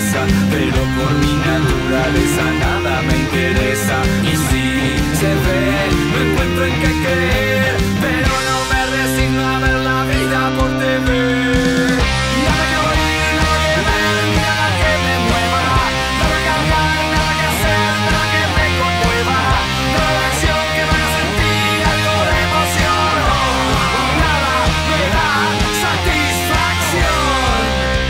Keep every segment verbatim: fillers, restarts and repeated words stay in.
cabeza, pero por mi naturaleza nada me interesa. Y si se ve, no encuentro en qué creer, pero no me resigno a ver la vida por T V. Y ahora que oír, no que ver, nada que me mueva, nada que hablar, nada que hacer, nada que me conmueva, nada de acción que me haga sentir algo de emoción, nada me da satisfacción.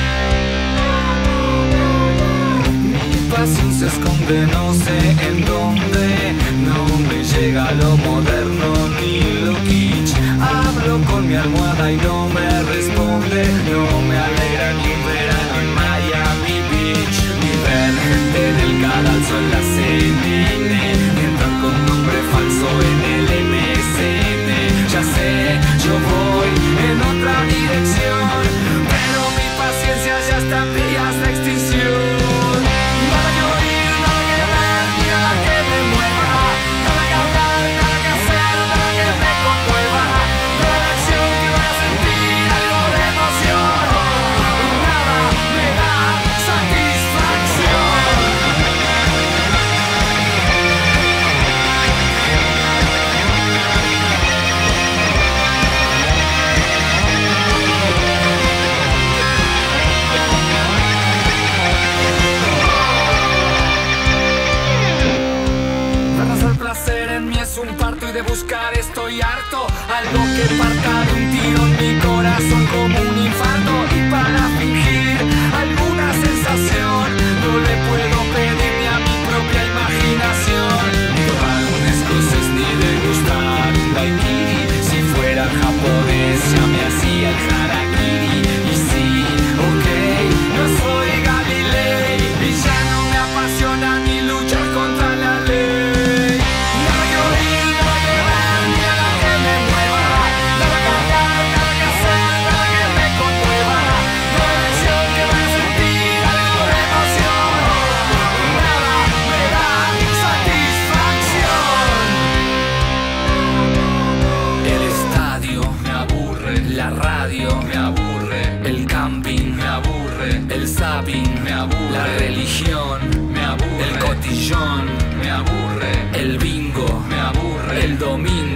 Mi pasión se esconde no sé en dónde, no me llega lo moderno ni lo kitsch. Hablo con mi almohada y no me responde, no me alegra ni un verano en Miami Beach, ni ver gente del canal sol la C N N, entrar con nombre falso en el M S N. Ya sé, yo voy en otra dirección, pero mi paciencia ya está en vías de extinción. Nada que oír, nada que ver, nada que me mueva, nada que hablar, nada que hacer, nada que me conmueva, nada de acción que me haga sentir algo de emoción, nada me da satisfacción. Verlas al placer en mí es un parto y de buscar estoy harto. Algo que parta de un tiro en mi corazón como un infarto. Y para fingir alguna sensación no le puedo pedir ni a mi propia imaginación ni tomar un escocés ni degustar un daiquiri. Si fuera japonés ya me hacía el harakiri. Y sí, ok, no soy Galilei y ya no me apasiona ni luchar contra la ley. Nada que oír, nada que ver, nada que me mueva, nada que hablar, nada que hacer, nada que me conmueva, no hay acción que me haga sentir algo de emoción, nada me da satisfacción. El estadio me aburre, la radio me aburre, el camping me aburre, el zapping me aburre, la religión me aburre, el cotillón me aburre, el bingo me aburre, el domingo